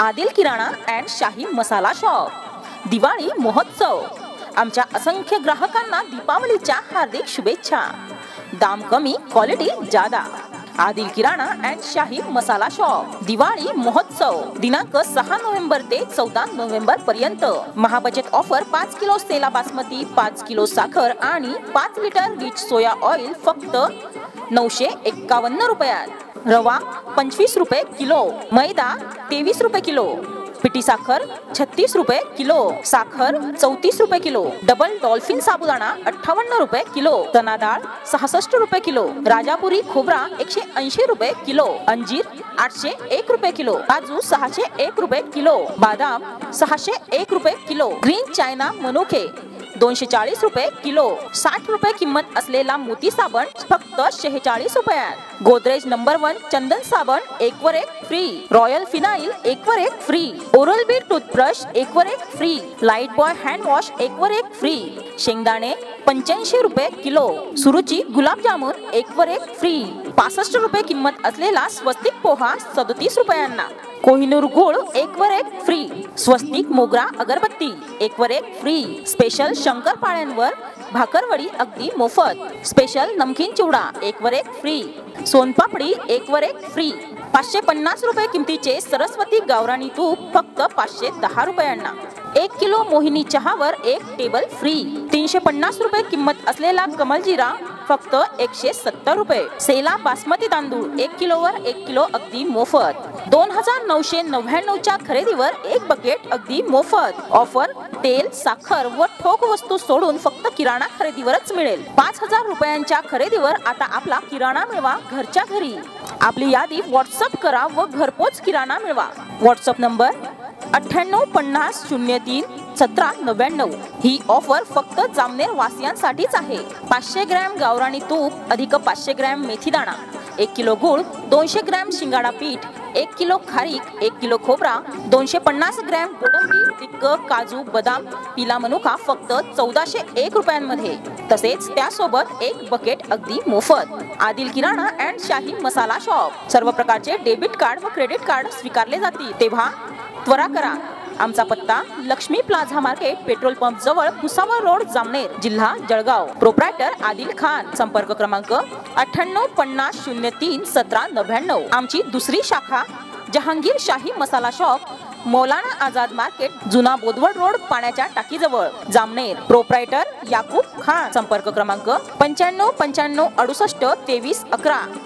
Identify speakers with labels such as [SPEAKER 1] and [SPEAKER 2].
[SPEAKER 1] आदिल किराणा and शाही Masala shop, Diwali महोत्सव। आमच्या असंख्य ग्राहकांना दीपावलीच्या हार्दिक शुभेच्छा। दाम कमी, क्वालिटी ज्यादा। आदिल किराणा अँड शाही मसाला शॉप, दिवाळी महोत्सव दिनांक 6 नोव्हेंबर ते 14 नोव्हेंबर पर्यंत। महाबचत ऑफर 5 किलो सेला बासमती, 5 किलो साखर आणि 5 लिटर रिच सोया ऑइल फक्त 951 रुपयात। रवा 25 रुपये किलो, मैदा 23 रुपये किलो, पिठी साखर 36 रुपये किलो, साखर 34 रुपये किलो, डबल डॉल्फिन साबुदाणा 58 रुपये किलो, चना डाळ 66 रुपये किलो, राजापुरी खोबरा 180 रुपये किलो, अंजीर 801 रुपये किलो, काजू 601 रुपये किलो, बादाम 601 रुपये किलो, ग्रीन चायना मनुके 240 रुपये किलो, 60 रुपये किंमत असलेला मोती साबण फक्त 46 रुपयात। गोदरेज नंबर 1 चंदन साबण 1 वर 1 फ्री, रॉयल फिनाइल 1 वर 1 फ्री, ओरल बी टूथब्रश 1 वर 1 free, Lifebuoy hand wash 1 वर 1 फ्री, शेंगदाणे 85 रुपये किलो, सुरुची गुलाबजामुन 1 वर 1 फ्री, 65 रुपये किंमत असलेला स्वस्तिक पोहा 37 रुपयांना, कोहिनूर गुळ 1 वर 1 फ्री, स्वस्तिक मोगरा अगरबत्ती 1 वर 1 फ्री, स्पेशल शंकरपाळ्यांवर भाकरवडी अगदी मोफत, स्पेशल नमकीन चिवडा 1 वर 1 फ्री, सोनपापडी 1 वर 1 फ्री, 550 रुपये किमतीचे सरस्वती गावरानी तूप फक्त 510 रुपयांना, 1 किलो मोहिनी चहावर 1 टेबल फ्री, 350 रुपये किंमत असलेला कमल जिरा फक्त 170 रुपये, सेला बासमती तांदूळ 1 किलोवर 1 किलो अगदी मोफत, 2999 च्या खरेदीवर 1 बकेट अगदी मोफत। ऑफर तेल, साखर व ठोक वस्तू सोडून फक्त किराणा खरेदीवरच मिळेल। 5000 रुपयांच्या खरेदीवर आता आपला किराणा मिळवा घरच्या घरी। आपली यादी व्हॉट्सअप करा व घरपोच किराणा मिळवा। WhatsApp number 9850031799। ही ऑफर फक्त जामनेर वासियांसाठीच आहे। 500 ग्रॅम गावरानी तूप अधिक 500 ग्रॅम मेथीदाणा, 1 किलो गूळ, 200 ग्रॅम शिंगाडा पीठ, 1 किलो खारीक, 1 किलो खोबरा, 250 ग्रॅम गोडंबी, तिक्क, काजू, बदाम, पिला मनुका फक्त 1401 रुपयांमध्ये। तसेच त्यासोबत 1 बकेट अगदी मोफत। आदिल किराणा अँड शाही मसाला शॉप, सर्व प्रकारचे डेबिट कार्ड व क्रेडिट कार्ड स्वीकारले जातील, तेव्हा त्वरा करा। आमचा पत्ता Lakshmi plaza market, petrol pump जवळ, भुसावळ रोड, जामनेर, जिल्हा जळगाव। प्रोप्रायटर आदिल खान। संपर्क क्रमांक 9850031799। आमची दुसरी शाखा जहांगीर शाही मसाला शॉप, मौलाना आझाद मार्केट, जुना बोदवड रोड, पाण्याच्या टाकीजवळ, जामनेर। प्रोप्रायटर याकूब खान। संपर्क क्रमांक 9595682311।